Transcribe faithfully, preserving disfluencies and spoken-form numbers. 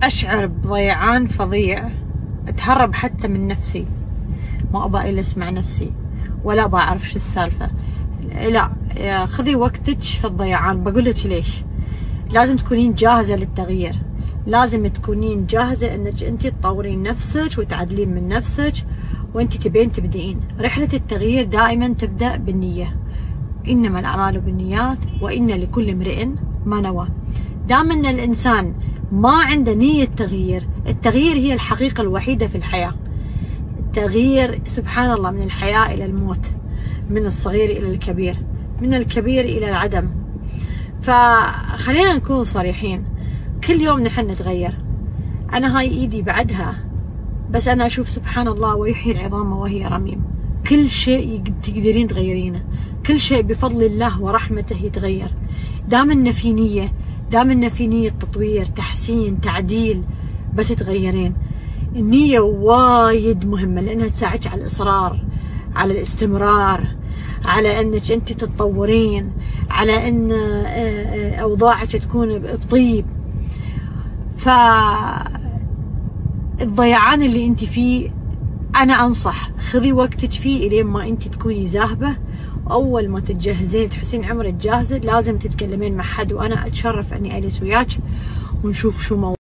أشعر بضيعان فظيع، أتهرب حتى من نفسي، ما أبغى أجلس مع نفسي ولا أبغى أعرف شو السالفة. لا، خذي وقتك في الضيعان. بقول لك ليش. لازم تكونين جاهزة للتغيير، لازم تكونين جاهزة انك انت تطورين نفسك وتعدلين من نفسك وانت تبين تبدئين. رحلة التغيير دائما تبدأ بالنية، انما الاعمال بالنيات وان لكل امرئ ما نوى. دام ان الانسان ما عنده نية تغيير، التغيير هي الحقيقة الوحيدة في الحياة. التغيير سبحان الله من الحياة الى الموت، من الصغير الى الكبير، من الكبير الى العدم. فخلينا نكون صريحين، كل يوم نحن نتغير. أنا هاي إيدي بعدها، بس أنا أشوف سبحان الله ويحيي العظام وهي رميم. كل شيء تقدرين تغيرينه، كل شيء بفضل الله ورحمته يتغير. دامنا في نية، دامنا في نية تطوير، تحسين، تعديل، بتتغيرين. النية وايد مهمة لأنها تساعدك على الإصرار، على الاستمرار، على انك انت تتطورين، على ان اوضاعك تكون بطيب. فالضيعان اللي انت فيه انا انصح خذي وقتك فيه الين ما انت تكوني ذاهبه. واول ما تتجهزين تحسين عمرك جاهزه لازم تتكلمين مع حد، وانا اتشرف اني اجلس وياك ونشوف شو موضوع